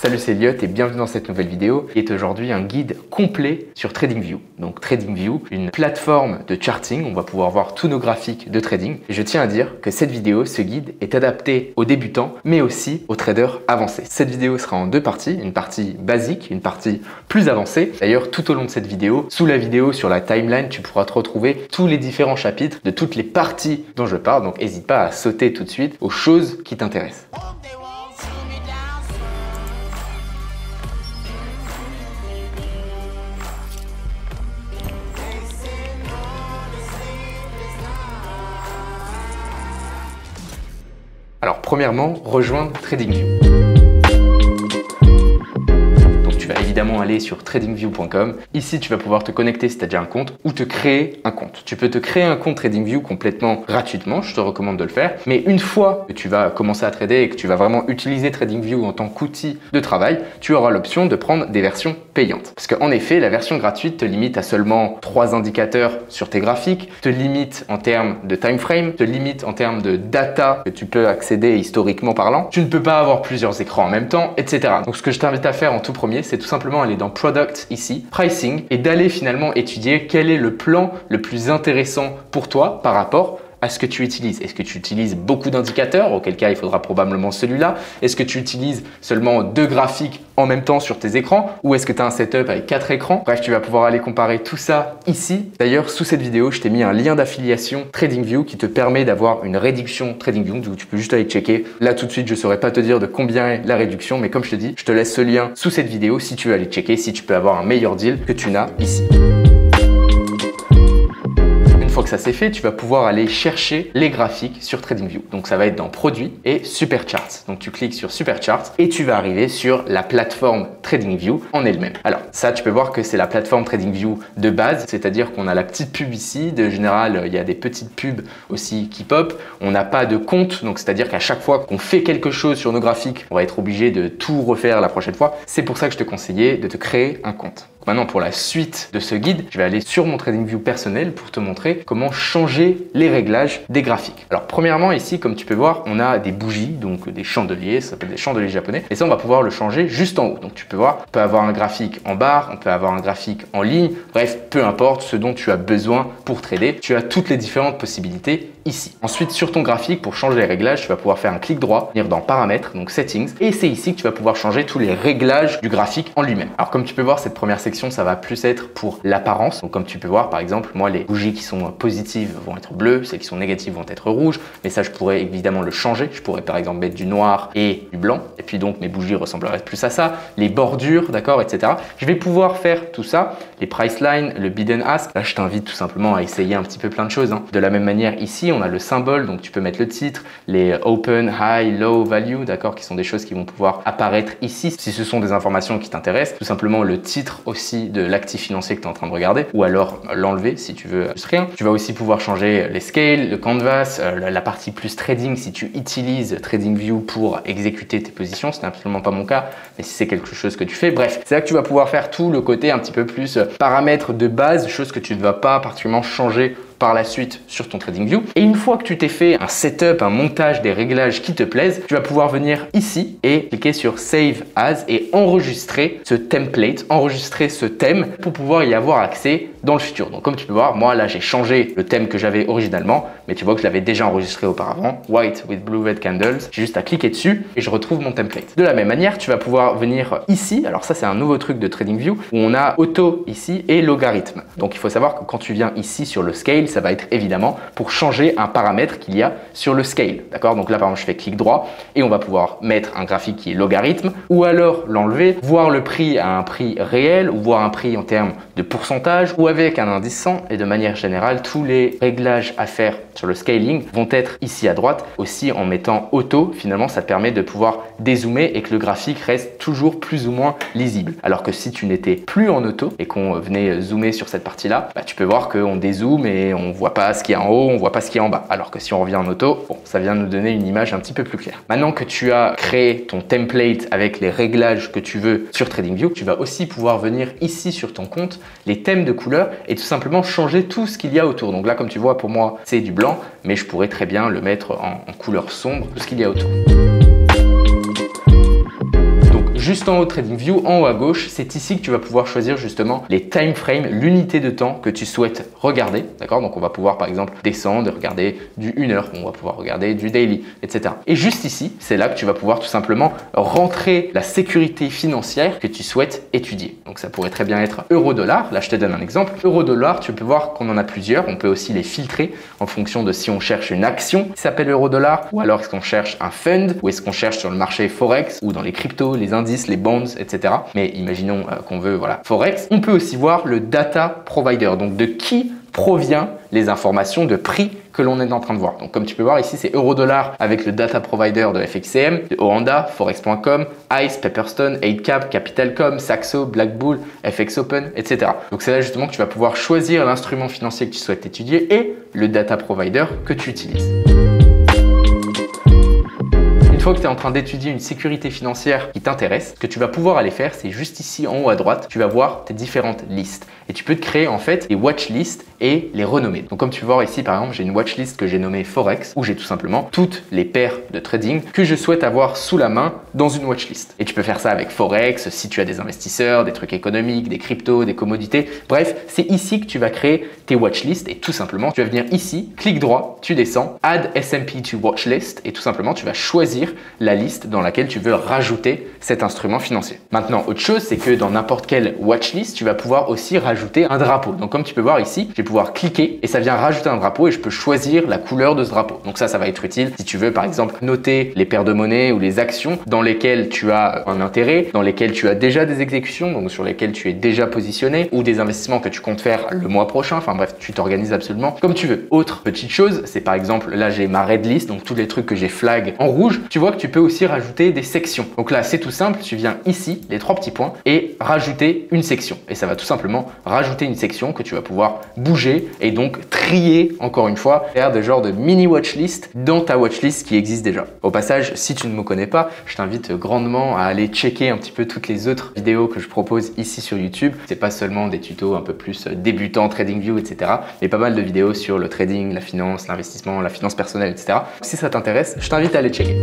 Salut, c'est Elliot et bienvenue dans cette nouvelle vidéo qui est aujourd'hui un guide complet sur TradingView. Donc TradingView, une plateforme de charting, on va pouvoir voir tous nos graphiques de trading. Et je tiens à dire que cette vidéo, ce guide est adapté aux débutants mais aussi aux traders avancés. Cette vidéo sera en deux parties, une partie basique, une partie plus avancée. D'ailleurs, tout au long de cette vidéo, sous la vidéo sur la timeline, tu pourras te retrouver tous les différents chapitres de toutes les parties dont je parle. Donc n'hésite pas à sauter tout de suite aux choses qui t'intéressent. Alors premièrement, rejoindre TradingView. Donc tu vas évidemment aller sur tradingview.com. Ici, tu vas pouvoir te connecter si tu as déjà un compte ou te créer un compte. Tu peux te créer un compte TradingView complètement gratuitement, je te recommande de le faire. Mais une fois que tu vas commencer à trader et que tu vas vraiment utiliser TradingView en tant qu'outil de travail, tu auras l'option de prendre des versions payantes. Parce qu'en effet, la version gratuite te limite à seulement 3 indicateurs sur tes graphiques, te limite en termes de time frame, te limite en termes de data que tu peux accéder historiquement parlant. Tu ne peux pas avoir plusieurs écrans en même temps, etc. Donc ce que je t'invite à faire en tout premier, c'est tout simplement aller dans Product ici, Pricing, et d'aller finalement étudier quel est le plan le plus intéressant pour toi par rapport à ce que tu utilises. Est-ce que tu utilises beaucoup d'indicateurs? Auquel cas, il faudra probablement celui-là. Est-ce que tu utilises seulement 2 graphiques en même temps sur tes écrans? Ou est-ce que tu as un setup avec 4 écrans? Bref, tu vas pouvoir aller comparer tout ça ici. D'ailleurs, sous cette vidéo, je t'ai mis un lien d'affiliation TradingView qui te permet d'avoir une réduction TradingView. Donc, tu peux juste aller checker. Là, tout de suite, je ne saurais pas te dire de combien est la réduction, mais comme je te dis, je te laisse ce lien sous cette vidéo si tu veux aller checker, si tu peux avoir un meilleur deal que tu n'as ici. Une fois que ça c'est fait, tu vas pouvoir aller chercher les graphiques sur TradingView. Donc ça va être dans Produits et Supercharts. Donc tu cliques sur Supercharts et tu vas arriver sur la plateforme TradingView en elle-même. Alors ça, tu peux voir que c'est la plateforme TradingView de base, c'est-à-dire qu'on a la petite pub ici. De général, il y a des petites pubs aussi qui pop. On n'a pas de compte, donc c'est-à-dire qu'à chaque fois qu'on fait quelque chose sur nos graphiques, on va être obligé de tout refaire la prochaine fois. C'est pour ça que je te conseillais de te créer un compte. Maintenant, pour la suite de ce guide, je vais aller sur mon TradingView personnel pour te montrer comment changer les réglages des graphiques. Alors, premièrement, ici, comme tu peux voir, on a des bougies, donc des chandeliers, ça s'appelle des chandeliers japonais. Et ça, on va pouvoir le changer juste en haut. Donc, tu peux voir, on peut avoir un graphique en barre, on peut avoir un graphique en ligne. Bref, peu importe ce dont tu as besoin pour trader, tu as toutes les différentes possibilités ici. Ensuite, sur ton graphique, pour changer les réglages, tu vas pouvoir faire un clic droit, venir dans Paramètres, donc Settings. Et c'est ici que tu vas pouvoir changer tous les réglages du graphique en lui-même. Alors, comme tu peux voir, cette première section, ça va plus être pour l'apparence. Donc comme tu peux voir, par exemple, moi les bougies qui sont positives vont être bleues, celles qui sont négatives vont être rouges, mais ça je pourrais évidemment le changer. Je pourrais par exemple mettre du noir et du blanc, et puis donc mes bougies ressembleraient plus à ça, les bordures, d'accord, etc. Je vais pouvoir faire tout ça, les price lines, le bid and ask. Là je t'invite tout simplement à essayer un petit peu plein de choses. De la même manière ici, on a le symbole, donc tu peux mettre le titre, les open, high, low value, d'accord, qui sont des choses qui vont pouvoir apparaître ici si ce sont des informations qui t'intéressent. Tout simplement le titre aussi de l'actif financier que tu es en train de regarder, ou alors l'enlever si tu veux juste rien. Tu vas aussi pouvoir changer les scales, le canvas, la partie plus trading si tu utilises TradingView pour exécuter tes positions. Ce n'est absolument pas mon cas, mais si c'est quelque chose que tu fais, bref, c'est là que tu vas pouvoir faire tout le côté un petit peu plus paramètres de base, choses que tu ne vas pas particulièrement changer par la suite sur ton TradingView. Et une fois que tu t'es fait un setup, un montage des réglages qui te plaisent, tu vas pouvoir venir ici et cliquer sur Save As et enregistrer ce template, enregistrer ce thème pour pouvoir y avoir accès dans le futur. Donc comme tu peux voir, moi là j'ai changé le thème que j'avais originalement, mais tu vois que je l'avais déjà enregistré auparavant, White with Blue Red Candles. J'ai juste à cliquer dessus et je retrouve mon template. De la même manière, tu vas pouvoir venir ici, alors ça c'est un nouveau truc de TradingView où on a auto ici et logarithme. Donc il faut savoir que quand tu viens ici sur le scale, ça va être évidemment pour changer un paramètre qu'il y a sur le scale. D'accord? Donc là, par exemple, je fais clic droit et on va pouvoir mettre un graphique qui est logarithme ou alors l'enlever, voir le prix à un prix réel ou voir un prix en termes de pourcentage ou avec un indice 100. Et de manière générale, tous les réglages à faire sur le scaling vont être ici à droite. Aussi, en mettant auto, finalement, ça te permet de pouvoir dézoomer et que le graphique reste toujours plus ou moins lisible. Alors que si tu n'étais plus en auto et qu'on venait zoomer sur cette partie-là, tu peux voir qu'on dézoome et on voit pas ce qu'il y a en haut, on voit pas ce qu'il y a en bas. Alors que si on revient en auto, bon, ça vient nous donner une image un petit peu plus claire. Maintenant que tu as créé ton template avec les réglages que tu veux sur TradingView, tu vas aussi pouvoir venir ici sur ton compte, les thèmes de couleurs et tout simplement changer tout ce qu'il y a autour. Donc là, comme tu vois, pour moi, c'est du blanc, mais je pourrais très bien le mettre en couleur sombre, tout ce qu'il y a autour. juste en haut de TradingView, en haut à gauche, c'est ici que tu vas pouvoir choisir justement les time frames, l'unité de temps que tu souhaites regarder. D'accord? Donc on va pouvoir par exemple descendre et regarder du 1 heure, on va pouvoir regarder du daily, etc. Et juste ici, c'est là que tu vas pouvoir tout simplement rentrer la sécurité financière que tu souhaites étudier. Donc ça pourrait très bien être euro-dollar. Là, je te donne un exemple. Euro-dollar, tu peux voir qu'on en a plusieurs. On peut aussi les filtrer en fonction de si on cherche une action qui s'appelle euro-dollar ou alors est-ce qu'on cherche un fund ou est-ce qu'on cherche sur le marché Forex ou dans les cryptos, les indices, les bonds, etc. Mais imaginons qu'on veut Forex. On peut aussi voir le data provider, donc de qui provient les informations de prix que l'on est en train de voir. Donc comme tu peux voir ici, c'est euro-dollar avec le data provider de FXCM, de Oanda, Forex.com, ICE, Pepperstone, 8cap, Capitalcom, Saxo, Black Bull, FX Open, etc. Donc c'est là justement que tu vas pouvoir choisir l'instrument financier que tu souhaites étudier et le data provider que tu utilises. Une fois que tu es en train d'étudier une sécurité financière qui t'intéresse, ce que tu vas pouvoir aller faire, c'est juste ici en haut à droite, tu vas voir tes différentes listes. Et tu peux te créer en fait des watchlists et les renommer. Donc comme tu peux voir ici par exemple, j'ai une watchlist que j'ai nommée Forex où j'ai tout simplement toutes les paires de trading que je souhaite avoir sous la main dans une watchlist. Et tu peux faire ça avec Forex si tu as des investisseurs, des trucs économiques, des cryptos, des commodités. Bref, c'est ici que tu vas créer tes watchlists et tout simplement, tu vas venir ici, clic droit, tu descends, Add S&P to Watchlist et tout simplement, tu vas choisir la liste dans laquelle tu veux rajouter cet instrument financier. Maintenant, autre chose, c'est que dans n'importe quelle watchlist, tu vas pouvoir aussi rajouter un drapeau. Donc comme tu peux voir ici, je vais pouvoir cliquer et ça vient rajouter un drapeau et je peux choisir la couleur de ce drapeau. Donc ça va être utile si tu veux par exemple noter les paires de monnaie ou les actions dans lesquelles tu as un intérêt, dans lesquelles tu as déjà des exécutions, donc sur lesquelles tu es déjà positionné ou des investissements que tu comptes faire le mois prochain. Enfin bref, tu t'organises absolument comme tu veux. Autre petite chose, c'est par exemple là j'ai ma red list, donc tous les trucs que j'ai flag en rouge. Tu vois que tu peux aussi rajouter des sections. Donc là c'est tout simple, tu viens ici, les 3 petits points et rajouter une section. Et ça va tout simplement rajouter une section que tu vas pouvoir bouger et donc trier encore une fois, faire des genres de mini watchlist dans ta watchlist qui existe déjà. Au passage, si tu ne me connais pas, je t'invite grandement à aller checker un petit peu toutes les autres vidéos que je propose ici sur YouTube. C'est pas seulement des tutos un peu plus débutants, TradingView, etc. mais pas mal de vidéos sur le trading, la finance, l'investissement, la finance personnelle, etc. Si ça t'intéresse, je t'invite à aller checker.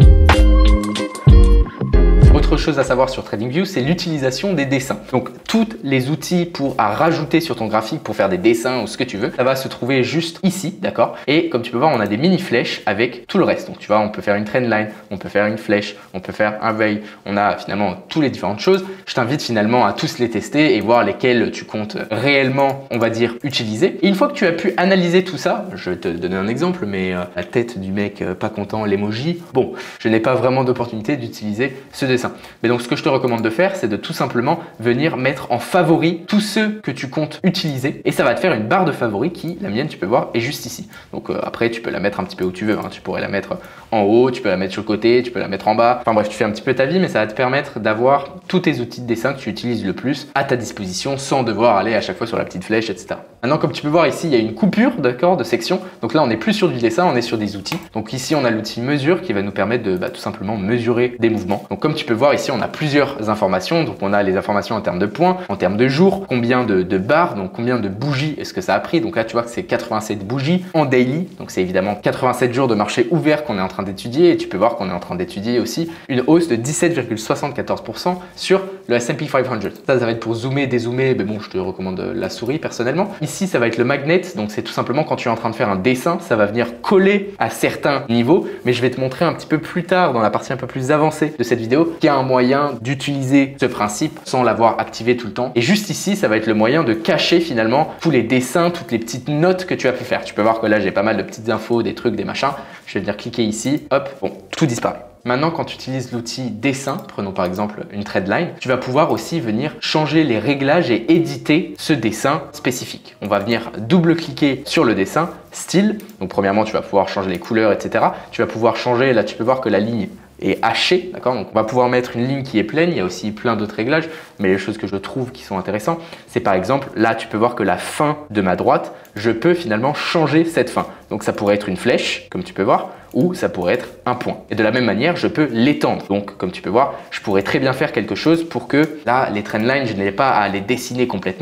Autre chose à savoir sur TradingView, c'est l'utilisation des dessins. Donc, tous les outils à rajouter sur ton graphique pour faire des dessins ou ce que tu veux, ça va se trouver juste ici, d'accord? Et comme tu peux voir, on a des mini flèches avec tout le reste. Donc, tu vois, on peut faire une trendline, on peut faire une flèche, on peut faire un veil. On a finalement toutes les différentes choses. Je t'invite finalement à tous les tester et voir lesquels tu comptes réellement, on va dire, utiliser. Et une fois que tu as pu analyser tout ça, je vais te donner un exemple, mais la tête du mec pas content, l'emoji. Bon, je n'ai pas vraiment d'opportunité d'utiliser ce dessin. Mais donc ce que je te recommande de faire, c'est de tout simplement venir mettre en favori tous ceux que tu comptes utiliser et ça va te faire une barre de favoris qui, la mienne, tu peux voir, est juste ici. Donc après, tu peux la mettre un petit peu où tu veux, hein. Tu pourrais la mettre en haut, tu peux la mettre sur le côté, tu peux la mettre en bas. Enfin bref, tu fais un petit peu ta vie, mais ça va te permettre d'avoir tous tes outils de dessin que tu utilises le plus à ta disposition sans devoir aller à chaque fois sur la petite flèche, etc. Maintenant, comme tu peux voir ici, il y a une coupure, d'accord, de section. Donc là, on n'est plus sur du dessin, on est sur des outils. Donc ici, on a l'outil mesure qui va nous permettre de tout simplement mesurer des mouvements. Donc comme tu peux voir ici, on a plusieurs informations. Donc on a les informations en termes de points, en termes de jours, combien de barres, donc combien de bougies est-ce que ça a pris. Donc là, tu vois que c'est 87 bougies en daily. Donc c'est évidemment 87 jours de marché ouvert qu'on est en train d'étudier. Et tu peux voir qu'on est en train d'étudier aussi une hausse de 17,74% sur le S&P 500. Ça va être pour zoomer, dézoomer. Mais bon, je te recommande la souris personnellement. Ici, ça va être le magnet. Donc c'est tout simplement quand tu es en train de faire un dessin, ça va venir coller à certains niveaux. Mais je vais te montrer un petit peu plus tard dans la partie un peu plus avancée de cette vidéo qu'il y a un moyen d'utiliser ce principe sans l'avoir activé tout le temps. Et juste ici, ça va être le moyen de cacher finalement tous les dessins, toutes les petites notes que tu as pu faire. Tu peux voir que là, j'ai pas mal de petites infos, des trucs, des machins. Je vais venir cliquer ici, hop, bon, tout disparaît. Maintenant, quand tu utilises l'outil dessin, prenons par exemple une threadline, tu vas pouvoir aussi venir changer les réglages et éditer ce dessin spécifique. On va venir double-cliquer sur le dessin, style. Donc premièrement, tu vas pouvoir changer les couleurs, etc. Tu vas pouvoir changer, là tu peux voir que la ligne est hachée, d'accord? Donc on va pouvoir mettre une ligne qui est pleine. Il y a aussi plein d'autres réglages, mais les choses que je trouve qui sont intéressantes, c'est par exemple, là tu peux voir que la fin de ma droite, je peux finalement changer cette fin. Donc ça pourrait être une flèche, comme tu peux voir, ou ça pourrait être un point. Et de la même manière, je peux l'étendre. Donc, comme tu peux voir, je pourrais très bien faire quelque chose pour que là, les trendlines, je n'ai pas à les dessiner complètement. Je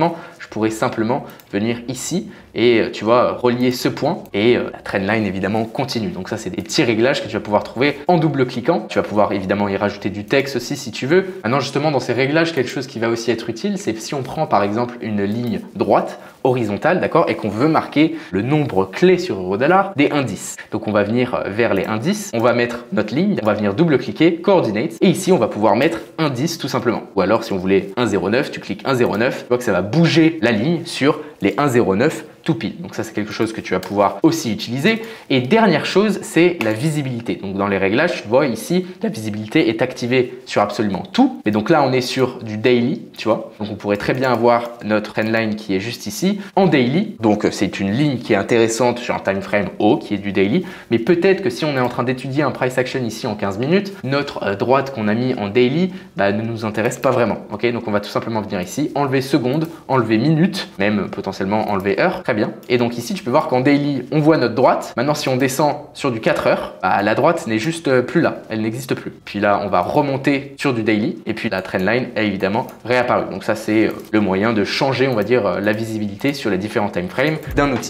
je pourrais simplement venir ici et tu vois, relier ce point et la trendline évidemment continue. Donc ça, c'est des petits réglages que tu vas pouvoir trouver en double-cliquant. Tu vas pouvoir évidemment y rajouter du texte aussi si tu veux. Maintenant, justement, dans ces réglages, quelque chose qui va aussi être utile, c'est si on prend par exemple une ligne droite, horizontale, d'accord, et qu'on veut marquer le nombre clé sur Eurodollar des indices. Donc on va venir vers les indices, on va mettre notre ligne, on va venir double-cliquer, coordinates, et ici on va pouvoir mettre indice tout simplement. Ou alors si on voulait 1,09, tu cliques 1,09, tu vois que ça va bouger la ligne sur les 1,09 tout pile. Donc ça, c'est quelque chose que tu vas pouvoir aussi utiliser. Et dernière chose, c'est la visibilité. Donc dans les réglages, tu vois ici, la visibilité est activée sur absolument tout. Et donc là, on est sur du daily, tu vois. Donc on pourrait très bien avoir notre trendline qui est juste ici en daily. Donc c'est une ligne qui est intéressante sur un time frame haut qui est du daily. Mais peut-être que si on est en train d'étudier un price action ici en 15 minutes, notre droite qu'on a mis en daily ne nous intéresse pas vraiment. Ok, donc on va tout simplement venir ici, enlever seconde, enlever minute, même potentiellement enlever heure. Très bien. Et donc ici, tu peux voir qu'en daily, on voit notre droite. Maintenant, si on descend sur du 4 heures, la droite n'est juste plus là. Elle n'existe plus. Puis là, on va remonter sur du daily. Et puis la trendline est évidemment réapparue. Donc ça, c'est le moyen de changer, on va dire, la visibilité sur les différents time frames d'un outil.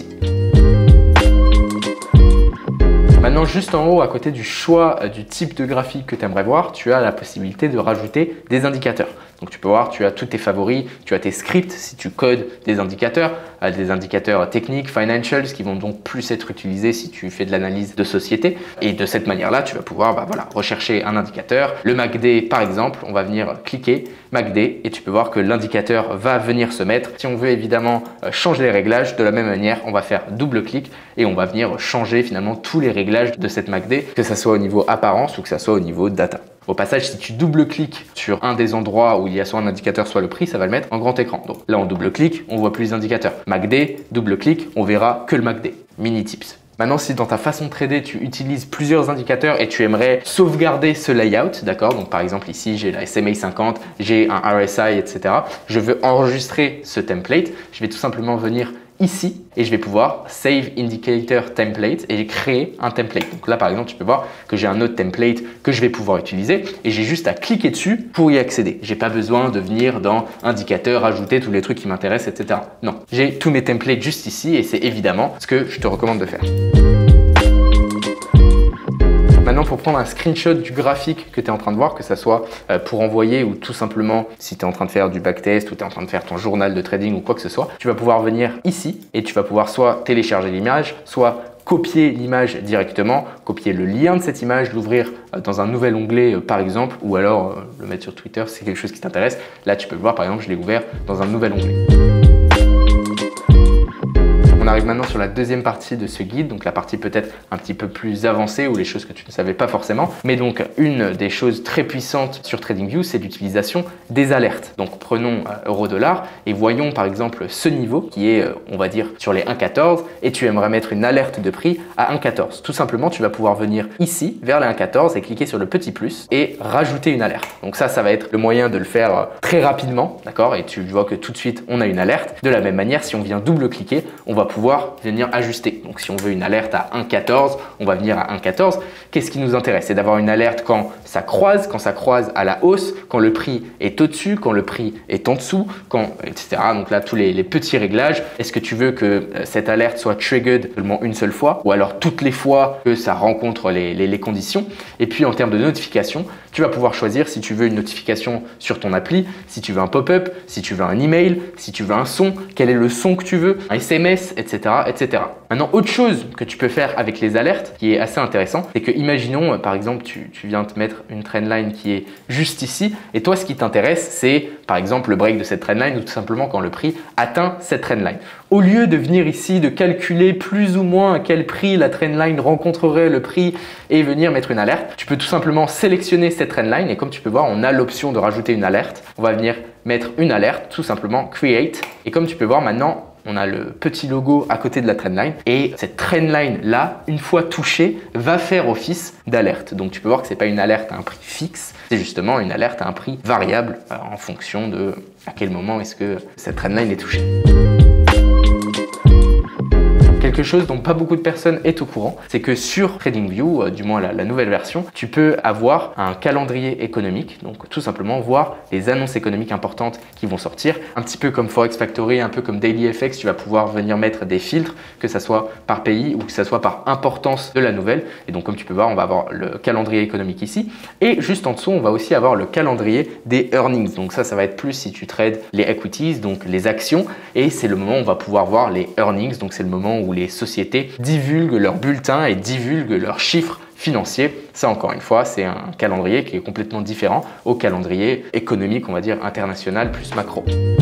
Maintenant, juste en haut, à côté du choix du type de graphique que tu aimerais voir, tu as la possibilité de rajouter des indicateurs. Donc tu peux voir, tu as tous tes favoris, tu as tes scripts si tu codes des indicateurs techniques, financials qui vont donc plus être utilisés si tu fais de l'analyse de société. Et de cette manière-là, tu vas pouvoir rechercher un indicateur. Le MACD par exemple, on va venir cliquer MACD et tu peux voir que l'indicateur va venir se mettre. Si on veut évidemment changer les réglages, de la même manière, on va faire double-clic et on va venir changer finalement tous les réglages de cette MACD, que ce soit au niveau apparence ou que ce soit au niveau data. Au passage, si tu double-cliques sur un des endroits où il y a soit un indicateur, soit le prix, ça va le mettre en grand écran. Donc là, on double-clique, on voit plus d'indicateurs. MACD, double-clic, on verra que le MACD. Mini tips. Maintenant, si dans ta façon de trader, tu utilises plusieurs indicateurs et tu aimerais sauvegarder ce layout, d'accord? Donc par exemple ici, j'ai la SMA 50, j'ai un RSI, etc. Je veux enregistrer ce template. Je vais tout simplement venir ici et je vais pouvoir Save Indicator Template et créer un template. Donc là, par exemple, tu peux voir que j'ai un autre template que je vais pouvoir utiliser et j'ai juste à cliquer dessus pour y accéder. J'ai pas besoin de venir dans indicateur, ajouter tous les trucs qui m'intéressent, etc. Non, j'ai tous mes templates juste ici et c'est évidemment ce que je te recommande de faire. Maintenant, pour prendre un screenshot du graphique que tu es en train de voir, que ce soit pour envoyer ou tout simplement si tu es en train de faire du backtest ou tu es en train de faire ton journal de trading ou quoi que ce soit, tu vas pouvoir venir ici et tu vas pouvoir soit télécharger l'image, soit copier l'image directement, copier le lien de cette image, l'ouvrir dans un nouvel onglet par exemple, ou alors le mettre sur Twitter si c'est quelque chose qui t'intéresse. Là, tu peux le voir, par exemple, je l'ai ouvert dans un nouvel onglet. On arrive maintenant sur la deuxième partie de ce guide, donc la partie peut-être un petit peu plus avancée ou les choses que tu ne savais pas forcément. Mais donc, une des choses très puissantes sur TradingView, c'est l'utilisation des alertes. Donc, prenons euro-dollar et voyons par exemple ce niveau qui est, on va dire, sur les 1,14 et tu aimerais mettre une alerte de prix à 1,14. Tout simplement, tu vas pouvoir venir ici vers les 1,14 et cliquer sur le petit plus et rajouter une alerte. Donc ça va être le moyen de le faire très rapidement, d'accord? Et tu vois que tout de suite, on a une alerte. De la même manière, si on vient double-cliquer, on va pouvoir venir ajuster. Donc si on veut une alerte à 1,14, on va venir à 1,14. Qu'est-ce qui nous intéresse? C'est d'avoir une alerte quand ça croise à la hausse, quand le prix est au-dessus, quand le prix est en dessous, etc. Donc là, tous les petits réglages. Est-ce que tu veux que cette alerte soit triggered seulement une seule fois ou alors toutes les fois que ça rencontre les conditions? Et puis en termes de notification, tu vas pouvoir choisir si tu veux une notification sur ton appli, si tu veux un pop-up, si tu veux un email, si tu veux un son, quel est le son que tu veux, un SMS, etc., etc. Maintenant, autre chose que tu peux faire avec les alertes qui est assez intéressant, c'est que imaginons par exemple tu viens te mettre une trendline qui est juste ici et toi ce qui t'intéresse c'est par exemple le break de cette trendline ou tout simplement quand le prix atteint cette trendline. Au lieu de venir ici de calculer plus ou moins à quel prix la trendline rencontrerait le prix et venir mettre une alerte, tu peux tout simplement sélectionner cette trendline et comme tu peux voir on a l'option de rajouter une alerte. On va venir mettre une alerte, tout simplement create et comme tu peux voir maintenant on a le petit logo à côté de la trendline et cette trendline là, une fois touchée, va faire office d'alerte. Donc tu peux voir que c'est pas une alerte à un prix fixe, c'est justement une alerte à un prix variable en fonction de à quel moment est-ce que cette trendline est touchée. quelque chose dont pas beaucoup de personnes est au courant, c'est que sur TradingView, du moins la nouvelle version, tu peux avoir un calendrier économique, donc tout simplement voir les annonces économiques importantes qui vont sortir, un petit peu comme Forex Factory, un peu comme DailyFX, tu vas pouvoir venir mettre des filtres, que ça soit par pays ou que ça soit par importance de la nouvelle. Et donc comme tu peux voir, on va avoir le calendrier économique ici, et juste en dessous, on va aussi avoir le calendrier des earnings. Donc ça va être plus si tu trades les equities, donc les actions, et c'est le moment où on va pouvoir voir les earnings, donc c'est le moment où les sociétés divulguent leurs bulletins et divulguent leurs chiffres financiers. Ça, encore une fois, c'est un calendrier qui est complètement différent au calendrier économique, on va dire international plus macro.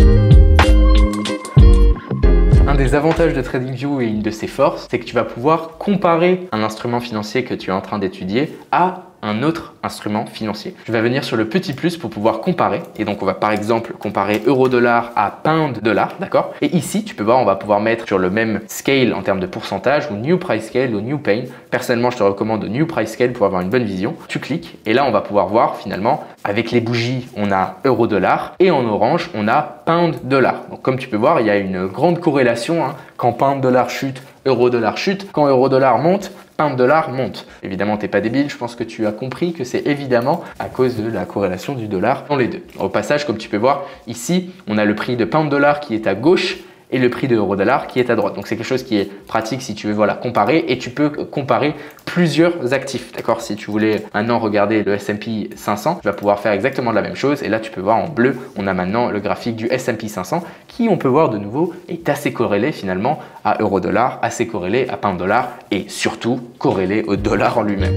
Un des avantages de TradingView et une de ses forces, c'est que tu vas pouvoir comparer un instrument financier que tu es en train d'étudier à un autre instrument financier. Je vais venir sur le petit plus pour pouvoir comparer. Et donc, on va par exemple comparer euro-dollar à pound-dollar, d'accord? Et ici, tu peux voir, on va pouvoir mettre sur le même scale en termes de pourcentage ou new price scale ou new pain. Personnellement, je te recommande new price scale pour avoir une bonne vision. Tu cliques et là, on va pouvoir voir finalement, avec les bougies, on a euro-dollar et en orange, on a pound-dollar. Donc, comme tu peux voir, il y a une grande corrélation. Quand pound-dollar chute, euro-dollar chute. Quand euro-dollar monte, pound-dollar monte. Évidemment, tu n'es pas débile, je pense que tu as compris que c'est évidemment à cause de la corrélation du dollar dans les deux. Au passage, comme tu peux voir, ici, on a le prix de pound-dollar qui est à gauche et le prix de euro-dollar qui est à droite. Donc, c'est quelque chose qui est pratique si tu veux comparer et tu peux comparer plusieurs actifs. D'accord? Si tu voulais maintenant regarder le S&P 500, tu vas pouvoir faire exactement la même chose. Et là, tu peux voir en bleu, on a maintenant le graphique du S&P 500 qui, on peut voir de nouveau, est assez corrélé finalement à euro-dollar, assez corrélé à pound-dollar et surtout corrélé au dollar en lui-même.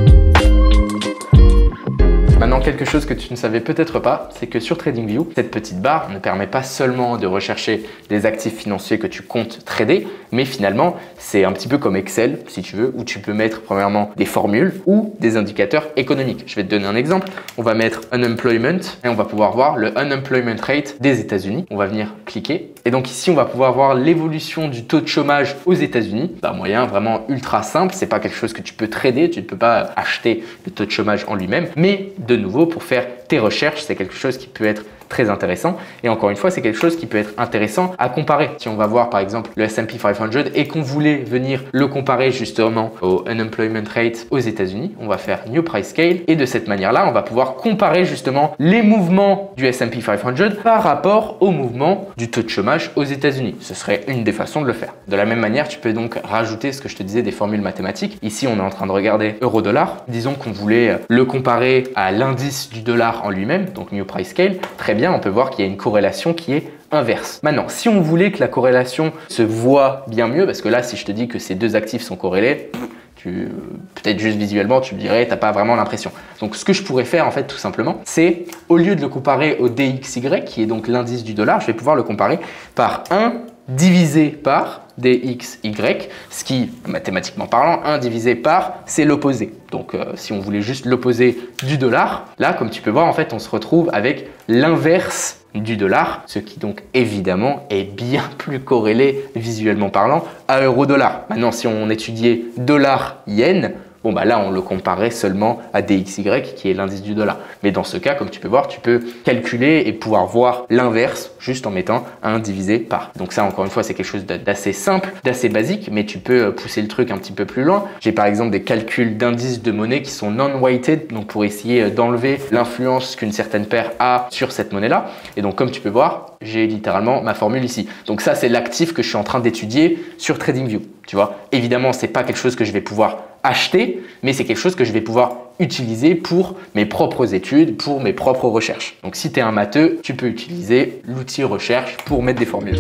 Maintenant, quelque chose que tu ne savais peut-être pas, c'est que sur TradingView, cette petite barre ne permet pas seulement de rechercher des actifs financiers que tu comptes trader, mais finalement, c'est un petit peu comme Excel, si tu veux, où tu peux mettre premièrement des formules ou des indicateurs économiques. Je vais te donner un exemple. On va mettre unemployment et on va pouvoir voir le unemployment rate des États-Unis. On va venir cliquer. Et donc ici, on va pouvoir voir l'évolution du taux de chômage aux États-Unis. Un moyen vraiment ultra simple. C'est pas quelque chose que tu peux trader. Tu ne peux pas acheter le taux de chômage en lui-même, mais de nouveau, pour faire tes recherches, c'est quelque chose qui peut être très intéressant. Et encore une fois, c'est quelque chose qui peut être intéressant à comparer. Si on va voir par exemple le S&P 500 et qu'on voulait venir le comparer justement au unemployment rate aux États-Unis, on va faire New Price Scale et de cette manière-là, on va pouvoir comparer justement les mouvements du S&P 500 par rapport au mouvement du taux de chômage aux États-Unis. Ce serait une des façons de le faire. De la même manière, tu peux donc rajouter ce que je te disais des formules mathématiques. Ici, on est en train de regarder euro-dollar. Disons qu'on voulait le comparer à l'indice du dollar en lui-même, donc New Price Scale. Très bien, on peut voir qu'il y a une corrélation qui est inverse. Maintenant, si on voulait que la corrélation se voit bien mieux, parce que là, si je te dis que ces deux actifs sont corrélés, peut-être juste visuellement, tu me dirais, t'as pas vraiment l'impression. Donc, ce que je pourrais faire, en fait, tout simplement, c'est, au lieu de le comparer au DXY, qui est donc l'indice du dollar, je vais pouvoir le comparer par 1 divisé par DXY, ce qui, mathématiquement parlant, 1 divisé par, c'est l'opposé. Donc, si on voulait juste l'opposé du dollar, là, comme tu peux voir, en fait, on se retrouve avec l'inverse du dollar, ce qui donc évidemment est bien plus corrélé visuellement parlant à euro-dollar. Maintenant, si on étudiait dollar-yen, bon bah là on le comparait seulement à DXY qui est l'indice du dollar. Mais dans ce cas, comme tu peux voir, tu peux calculer et pouvoir voir l'inverse juste en mettant 1 divisé par. Donc ça, encore une fois, c'est quelque chose d'assez simple, d'assez basique, mais tu peux pousser le truc un petit peu plus loin. J'ai par exemple des calculs d'indices de monnaie qui sont non-weighted, donc pour essayer d'enlever l'influence qu'une certaine paire a sur cette monnaie-là. Et donc comme tu peux voir, j'ai littéralement ma formule ici. Donc ça, c'est l'actif que je suis en train d'étudier sur TradingView. Tu vois, évidemment, c'est pas quelque chose que je vais pouvoir acheter, mais c'est quelque chose que je vais pouvoir utiliser pour mes propres études, pour mes propres recherches. Donc si tu es un matheux, tu peux utiliser l'outil recherche pour mettre des formules.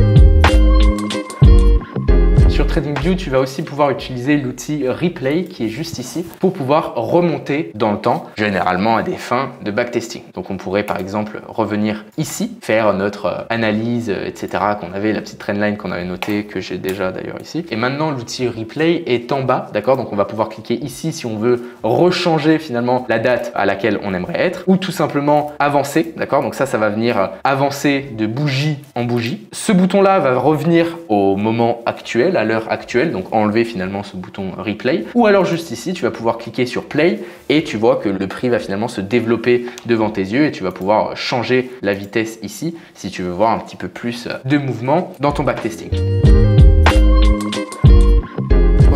Sur TradingView, tu vas aussi pouvoir utiliser l'outil Replay qui est juste ici pour pouvoir remonter dans le temps, généralement à des fins de backtesting. Donc on pourrait par exemple revenir ici, faire notre analyse, etc. qu'on avait, la petite trendline qu'on avait notée, que j'ai déjà d'ailleurs ici. Et maintenant l'outil Replay est en bas, d'accord? Donc on va pouvoir cliquer ici si on veut rechanger finalement la date à laquelle on aimerait être, ou tout simplement avancer, d'accord? Donc ça va venir avancer de bougie en bougie. Ce bouton-là va revenir au moment actuel, à l'heure actuelle, donc enlever finalement ce bouton replay, ou alors juste ici tu vas pouvoir cliquer sur play et tu vois que le prix va finalement se développer devant tes yeux et tu vas pouvoir changer la vitesse ici si tu veux voir un petit peu plus de mouvement dans ton backtesting.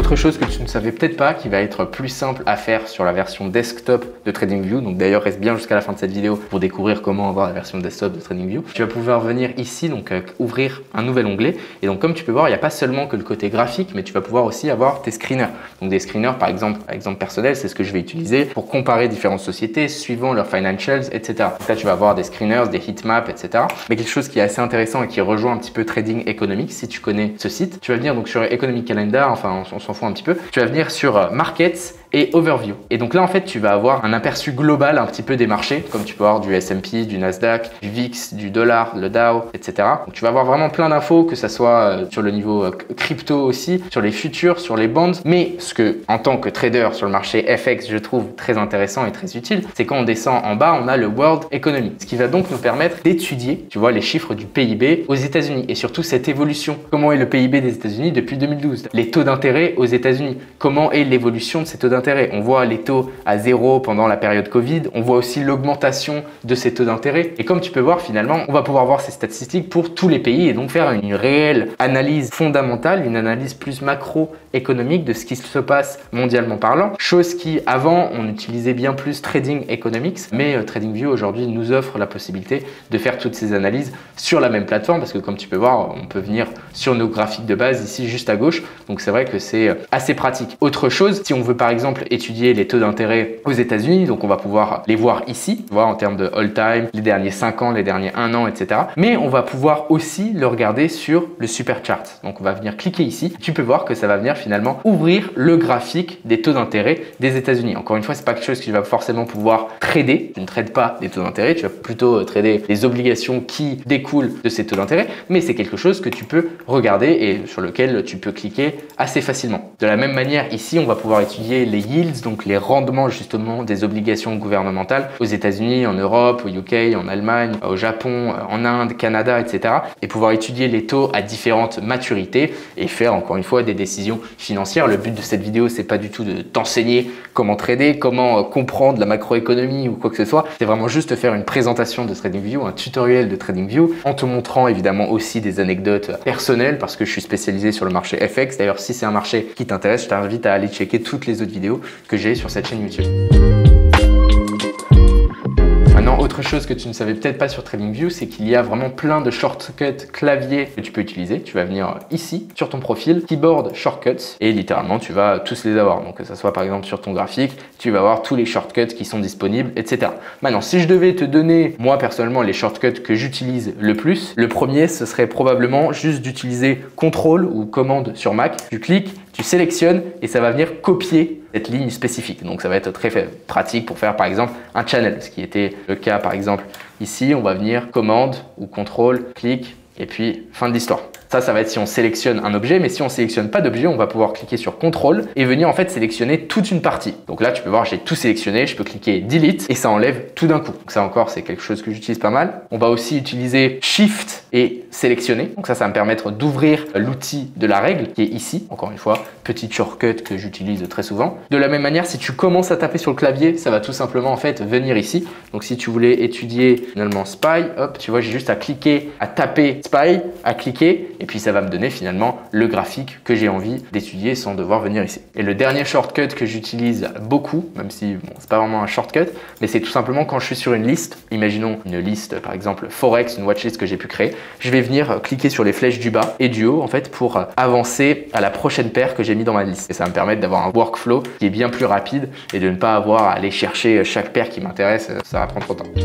Autre chose que tu ne savais peut-être pas, qui va être plus simple à faire sur la version desktop de TradingView. Donc d'ailleurs, reste bien jusqu'à la fin de cette vidéo pour découvrir comment avoir la version desktop de TradingView. Tu vas pouvoir venir ici, donc ouvrir un nouvel onglet. Et donc comme tu peux voir, il n'y a pas seulement que le côté graphique, mais tu vas pouvoir aussi avoir tes screeners. Donc des screeners, par exemple personnel, c'est ce que je vais utiliser pour comparer différentes sociétés suivant leurs financials, etc. Donc là, tu vas avoir des screeners, des heatmaps, etc. Mais quelque chose qui est assez intéressant et qui rejoint un petit peu Trading Economics, si tu connais ce site, tu vas venir donc sur Economic Calendar, enfin on s'en fout un petit peu, tu vas venir sur Markets et Overview. Et donc là, en fait, tu vas avoir un aperçu global un petit peu des marchés, comme tu peux avoir du S&P, du Nasdaq, du VIX, du dollar, le Dow, etc. Donc tu vas avoir vraiment plein d'infos, que ça soit sur le niveau crypto aussi, sur les futurs, sur les bonds. Mais ce que, en tant que trader sur le marché FX, je trouve très intéressant et très utile, c'est quand on descend en bas, on a le World Economy, ce qui va donc nous permettre d'étudier, tu vois, les chiffres du PIB aux États-Unis et surtout cette évolution. Comment est le PIB des États-Unis depuis 2012? Les taux d'intérêt aux États-Unis. Comment est l'évolution de ces taux d'intérêt? On voit les taux à zéro pendant la période Covid. On voit aussi l'augmentation de ces taux d'intérêt. Et comme tu peux voir, finalement, on va pouvoir voir ces statistiques pour tous les pays et donc faire une réelle analyse fondamentale, une analyse plus macroéconomique de ce qui se passe mondialement parlant. Chose qui, avant, on utilisait bien plus Trading Economics, mais TradingView aujourd'hui nous offre la possibilité de faire toutes ces analyses sur la même plateforme parce que comme tu peux voir, on peut venir sur nos graphiques de base ici juste à gauche. Donc c'est vrai que c'est assez pratique. Autre chose, si on veut par exemple étudier les taux d'intérêt aux États-Unis, donc on va pouvoir les voir ici, voir en termes de all time, les derniers 5 ans, les derniers 1 an, etc. Mais on va pouvoir aussi le regarder sur le super chart. Donc on va venir cliquer ici. Tu peux voir que ça va venir finalement ouvrir le graphique des taux d'intérêt des États-Unis. Encore une fois, c'est pas quelque chose que tu vas forcément pouvoir trader. Tu ne trades pas des taux d'intérêt, tu vas plutôt trader les obligations qui découlent de ces taux d'intérêt, mais c'est quelque chose que tu peux regarder et sur lequel tu peux cliquer assez facilement. De la même manière, ici, on va pouvoir étudier les yields, donc les rendements justement des obligations gouvernementales aux États-Unis, en Europe, au UK, en Allemagne, au Japon, en Inde, Canada, etc. Et pouvoir étudier les taux à différentes maturités et faire encore une fois des décisions financières. Le but de cette vidéo, c'est pas du tout de t'enseigner comment trader, comment comprendre la macroéconomie ou quoi que ce soit. C'est vraiment juste faire une présentation de TradingView, un tutoriel de TradingView en te montrant évidemment aussi des anecdotes personnelles parce que je suis spécialisé sur le marché FX. D'ailleurs, si c'est un marché qui t'intéresse, je t'invite à aller checker toutes les autres vidéos que j'ai sur cette chaîne YouTube. Maintenant, autre chose que tu ne savais peut-être pas sur TradingView, c'est qu'il y a vraiment plein de shortcuts clavier que tu peux utiliser. Tu vas venir ici sur ton profil, keyboard shortcuts, et littéralement tu vas tous les avoir. Donc que ça soit par exemple sur ton graphique, tu vas avoir tous les shortcuts qui sont disponibles, etc. Maintenant, si je devais te donner, moi personnellement, les shortcuts que j'utilise le plus, le premier, ce serait probablement juste d'utiliser CTRL ou commande sur Mac. Tu cliques, tu sélectionnes et ça va venir copier cette ligne spécifique. Donc ça va être très pratique pour faire par exemple un channel, ce qui était le cas par exemple ici. On va venir commande ou contrôle, clic et puis fin de l'histoire. Ça va être si on sélectionne un objet, mais si on sélectionne pas d'objet, on va pouvoir cliquer sur CTRL et venir en fait sélectionner toute une partie. Donc là, tu peux voir, j'ai tout sélectionné, je peux cliquer Delete et ça enlève tout d'un coup. Donc ça encore, c'est quelque chose que j'utilise pas mal. On va aussi utiliser Shift et sélectionner. Donc ça va me permettre d'ouvrir l'outil de la règle qui est ici. Encore une fois, petite shortcut que j'utilise très souvent. De la même manière, si tu commences à taper sur le clavier, ça va tout simplement en fait venir ici. Donc si tu voulais étudier finalement SPY, hop, tu vois, j'ai juste à cliquer, à taper SPY, à cliquer et puis ça va me donner finalement le graphique que j'ai envie d'étudier sans devoir venir ici. Et le dernier shortcut que j'utilise beaucoup, même si bon, c'est pas vraiment un shortcut, mais c'est tout simplement quand je suis sur une liste, imaginons une liste par exemple Forex, une watchlist que j'ai pu créer, je vais venir cliquer sur les flèches du bas et du haut en fait pour avancer à la prochaine paire que j'ai mis dans ma liste. Et ça va me permettre d'avoir un workflow qui est bien plus rapide et de ne pas avoir à aller chercher chaque paire qui m'intéresse, ça va prendre trop de temps.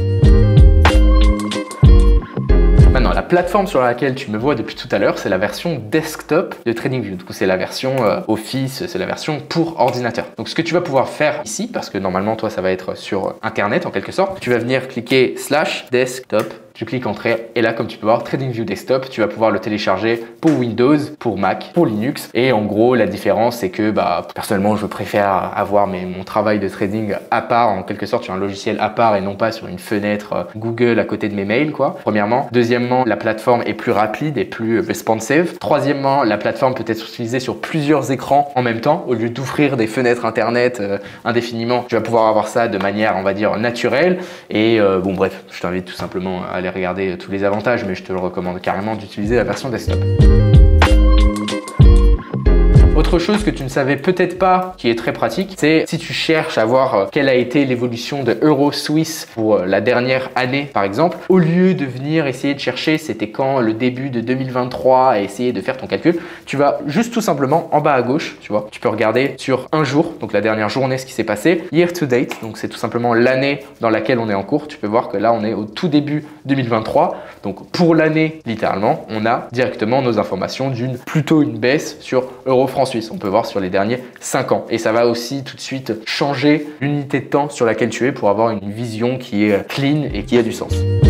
Maintenant, la plateforme sur laquelle tu me vois depuis tout à l'heure, c'est la version desktop de TradingView. Du coup, c'est la version Office, c'est la version pour ordinateur. Donc, ce que tu vas pouvoir faire ici, parce que normalement, toi, ça va être sur Internet en quelque sorte, tu vas venir cliquer /desktop. Tu cliques Entrée et là, comme tu peux voir, TradingView Desktop, tu vas pouvoir le télécharger pour Windows, pour Mac, pour Linux. Et en gros, la différence, c'est que personnellement, je préfère avoir mon travail de trading à part, en quelque sorte, sur un logiciel à part et non pas sur une fenêtre Google à côté de mes mails, quoi. Premièrement. Deuxièmement, la plateforme est plus rapide et plus responsive. Troisièmement, la plateforme peut être utilisée sur plusieurs écrans en même temps. Au lieu d'ouvrir des fenêtres Internet indéfiniment, tu vas pouvoir avoir ça de manière, on va dire, naturelle. Et bon, bref, je t'invite tout simplement à aller regarder tous les avantages, mais je te le recommande carrément d'utiliser la version desktop. Autre chose que tu ne savais peut-être pas, qui est très pratique, c'est si tu cherches à voir quelle a été l'évolution de euro suisse pour la dernière année par exemple, au lieu de venir essayer de chercher c'était quand le début de 2023 et essayer de faire ton calcul, tu vas juste tout simplement en bas à gauche, tu vois, tu peux regarder sur un jour, donc la dernière journée ce qui s'est passé, year to date, donc c'est tout simplement l'année dans laquelle on est en cours. Tu peux voir que là on est au tout début 2023, donc pour l'année littéralement on a directement nos informations d'une plutôt une baisse sur euro-franc suisse. On peut voir sur les derniers 5 ans et ça va aussi tout de suite changer l'unité de temps sur laquelle tu es pour avoir une vision qui est clean et qui a du sens.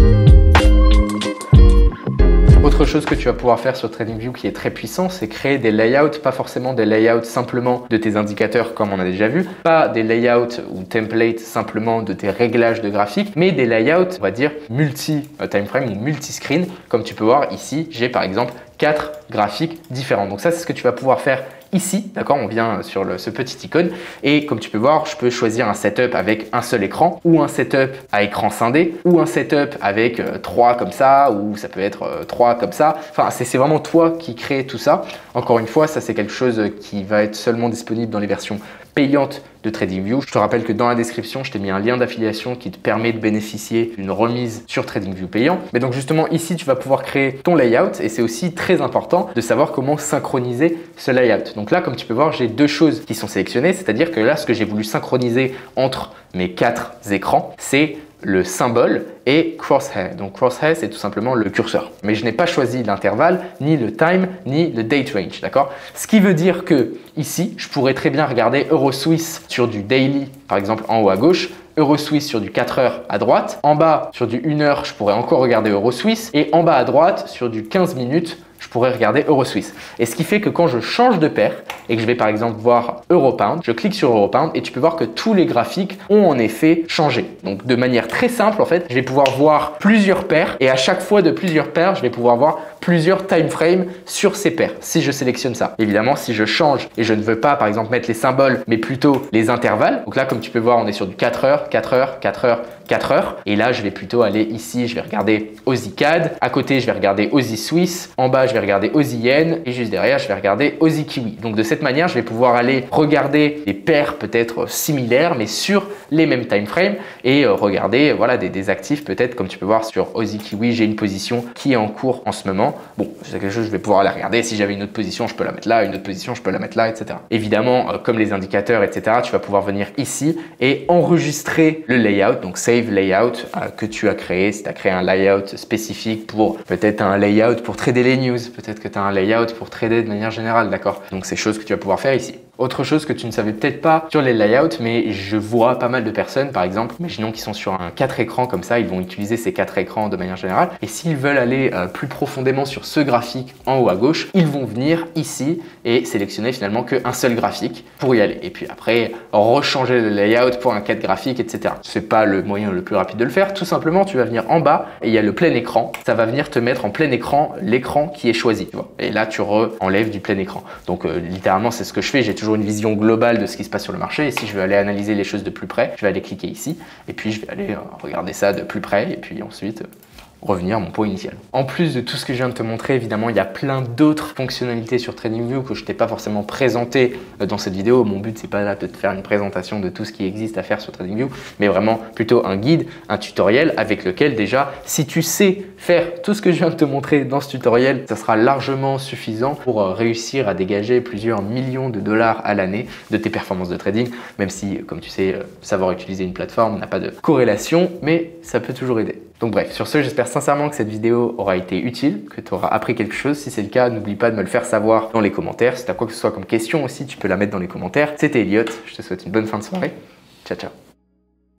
Autre chose que tu vas pouvoir faire sur TradingView qui est très puissant, c'est créer des layouts, pas forcément des layouts simplement de tes indicateurs comme on a déjà vu, pas des layouts ou templates simplement de tes réglages de graphiques, mais des layouts, on va dire, multi-timeframe ou multi-screen. Comme tu peux voir ici, j'ai par exemple 4 graphiques différents. Donc ça, c'est ce que tu vas pouvoir faire ici, d'accord? On vient sur ce petit icône et comme tu peux voir, je peux choisir un setup avec un seul écran ou un setup à écran scindé ou un setup avec 3 comme ça ou ça peut être 3 comme ça. Enfin, c'est vraiment toi qui crée tout ça. Encore une fois, ça c'est quelque chose qui va être seulement disponible dans les versions payantes de TradingView. Je te rappelle que dans la description, je t'ai mis un lien d'affiliation qui te permet de bénéficier d'une remise sur TradingView payant. Mais donc justement ici, tu vas pouvoir créer ton layout et c'est aussi très important de savoir comment synchroniser ce layout. Donc là, comme tu peux voir, j'ai deux choses qui sont sélectionnées, c'est-à-dire que là, ce que j'ai voulu synchroniser entre mes 4 écrans, c'est le symbole et crosshair. Donc crosshair, c'est tout simplement le curseur. Mais je n'ai pas choisi l'intervalle, ni le time, ni le date range, d'accord? Ce qui veut dire que ici, je pourrais très bien regarder euro suisse sur du daily, par exemple en haut à gauche, euro suisse sur du 4 heures à droite, en bas sur du 1 heure, je pourrais encore regarder euro suisse et en bas à droite sur du 15 minutes, je pourrais regarder euro suisse. Et ce qui fait que quand je change de paire et que je vais par exemple voir euro pound, je clique sur euro pound et tu peux voir que tous les graphiques ont en effet changé. Donc de manière très simple en fait, je vais pouvoir voir plusieurs paires et à chaque fois de plusieurs paires, je vais pouvoir voir plusieurs time frames sur ces paires si je sélectionne ça. Évidemment, si je change et je ne veux pas par exemple mettre les symboles mais plutôt les intervalles. Donc là, comme tu peux voir, on est sur du 4 heures, 4 heures, 4 heures, 4 heures. Et là, je vais plutôt aller ici, je vais regarder Aussie CAD. À côté, je vais regarder Aussie Suisse. En bas, je vais regarder Aussie Yen. Et juste derrière, je vais regarder Aussie Kiwi. Donc de cette manière, je vais pouvoir aller regarder des paires peut-être similaires, mais sur les mêmes time frames et regarder voilà, des actifs peut-être, comme tu peux voir sur Aussie Kiwi, j'ai une position qui est en cours en ce moment. Bon, c'est quelque chose, je vais pouvoir aller regarder. Si j'avais une autre position, je peux la mettre là. Une autre position, je peux la mettre là, etc. Évidemment, comme les indicateurs, etc., tu vas pouvoir venir ici et enregistrer le layout. Donc, save layout que tu as créé. Si tu as créé un layout spécifique pour peut-être un layout pour trader les news, peut-être que tu as un layout pour trader de manière générale, d'accord? Donc, c'est chose que tu vas pouvoir faire ici. Autre chose que tu ne savais peut-être pas sur les layouts, mais je vois pas mal de personnes, par exemple, imaginons qu'ils sont sur un 4 écrans comme ça, ils vont utiliser ces 4 écrans de manière générale. Et s'ils veulent aller plus profondément sur ce graphique en haut à gauche, ils vont venir ici et sélectionner finalement qu'un seul graphique pour y aller. Et puis après, rechanger le layout pour un 4 graphique, etc. C'est pas le moyen le plus rapide de le faire. Tout simplement, tu vas venir en bas et il y a le plein écran. Ça va venir te mettre en plein écran l'écran qui est choisi. Tu vois. Et là, tu enlèves du plein écran. Donc littéralement, c'est ce que je fais. J'ai toujours une vision globale de ce qui se passe sur le marché et si je veux aller analyser les choses de plus près, je vais aller cliquer ici et puis je vais aller regarder ça de plus près et puis ensuite revenir à mon point initial. En plus de tout ce que je viens de te montrer, évidemment, il y a plein d'autres fonctionnalités sur TradingView que je t'ai pas forcément présenté dans cette vidéo. Mon but, c'est pas là de te faire une présentation de tout ce qui existe à faire sur TradingView, mais vraiment plutôt un guide, un tutoriel avec lequel déjà, si tu sais faire tout ce que je viens de te montrer dans ce tutoriel, ça sera largement suffisant pour réussir à dégager plusieurs millions de dollars à l'année de tes performances de trading, même si, comme tu sais, savoir utiliser une plateforme n'a pas de corrélation, mais ça peut toujours aider. Donc bref, sur ce, j'espère sincèrement que cette vidéo aura été utile, que tu auras appris quelque chose. Si c'est le cas, n'oublie pas de me le faire savoir dans les commentaires. Si tu as quoi que ce soit comme question aussi, tu peux la mettre dans les commentaires. C'était Elliot, je te souhaite une bonne fin de soirée. Ciao, ciao.